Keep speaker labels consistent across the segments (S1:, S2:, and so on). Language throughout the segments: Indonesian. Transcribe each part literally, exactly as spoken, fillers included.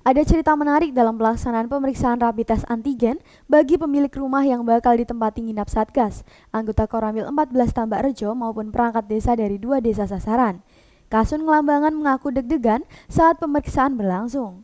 S1: Ada cerita menarik dalam pelaksanaan pemeriksaan rapid test antigen bagi pemilik rumah yang bakal ditempati nginap Satgas, anggota Koramil empat belas Tambak Rejo maupun perangkat desa dari dua desa sasaran. Kasun Ngelambangan mengaku deg-degan saat pemeriksaan berlangsung.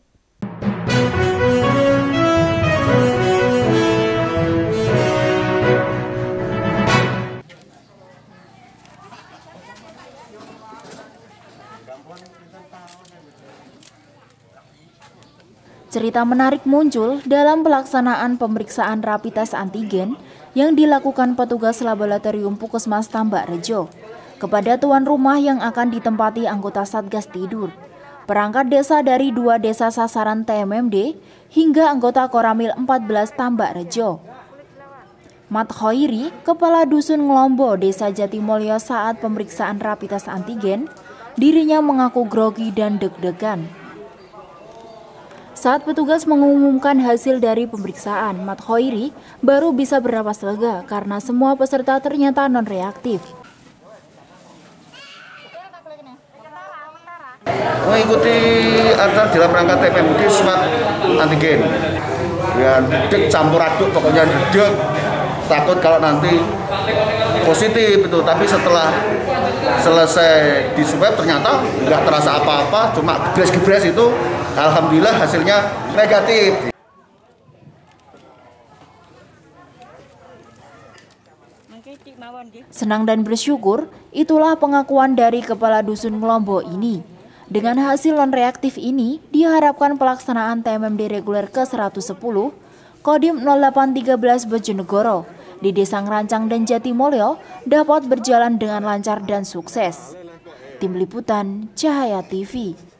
S2: Cerita menarik muncul dalam pelaksanaan pemeriksaan rapid test antigen yang dilakukan petugas laboratorium Puskesmas Tambak Rejo kepada tuan rumah yang akan ditempati anggota Satgas Tidur, perangkat desa dari dua desa sasaran T M M D hingga anggota Koramil empat belas Tambak Rejo. Mat Khoiri, Kepala Dusun Ngelombo, Desa Jatimulyo saat pemeriksaan rapid test antigen, dirinya mengaku grogi dan deg-degan. Saat petugas mengumumkan hasil dari pemeriksaan, Mat Khoiri baru bisa bernapas lega karena semua peserta ternyata non-reaktif.
S3: Mengikuti aturan dalam rangka T M M D swab antigen. Ya, deg campur aduk, pokoknya deg takut kalau nanti positif itu. Tapi setelah selesai di swab ternyata nggak terasa apa-apa, cuma gebres-gebres itu. Alhamdulillah hasilnya negatif.
S2: Senang dan bersyukur, itulah pengakuan dari Kepala Dusun Ngelombo ini. Dengan hasil non-reaktif ini, diharapkan pelaksanaan T M M D reguler ke seratus sepuluh Kodim nol delapan tiga belas Bojonegoro di Desa Ngerancang dan Jatimulyo dapat berjalan dengan lancar dan sukses. Tim Liputan Cahaya T V.